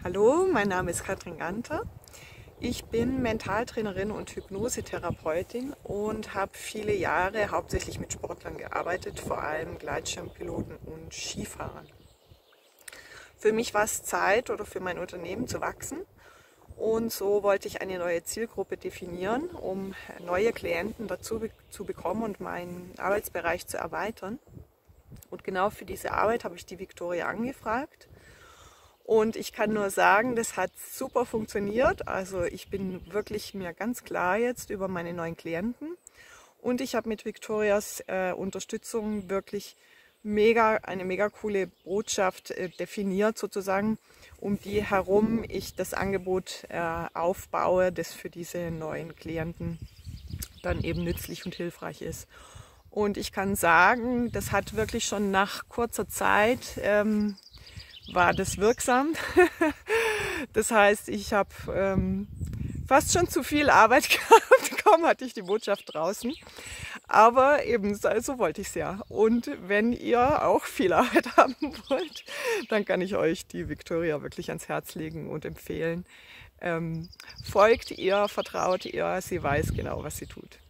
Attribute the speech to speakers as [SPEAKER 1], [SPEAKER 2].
[SPEAKER 1] Hallo, mein Name ist Katrin Ganter. Ich bin Mentaltrainerin und Hypnosetherapeutin und habe viele Jahre hauptsächlich mit Sportlern gearbeitet, vor allem Gleitschirmpiloten und Skifahrern. Für mich war es Zeit oder für mein Unternehmen zu wachsen und so wollte ich eine neue Zielgruppe definieren, um neue Klienten dazu zu bekommen und meinen Arbeitsbereich zu erweitern. Und genau für diese Arbeit habe ich die Viktoria angefragt. Und ich kann nur sagen, das hat super funktioniert. Also ich bin wirklich mir ganz klar jetzt über meine neuen Klienten. Und ich habe mit Viktorias Unterstützung wirklich eine mega coole Botschaft definiert sozusagen, um die herum ich das Angebot aufbaue, das für diese neuen Klienten dann eben nützlich und hilfreich ist. Und ich kann sagen, das hat wirklich schon nach kurzer Zeit war das wirksam. Das heißt, ich habe fast schon zu viel Arbeit gehabt. Kaum hatte ich die Botschaft draußen. Aber eben so wollte ich es ja. Und wenn ihr auch viel Arbeit haben wollt, dann kann ich euch die Viktoria wirklich ans Herz legen und empfehlen. Folgt ihr, vertraut ihr, sie weiß genau, was sie tut.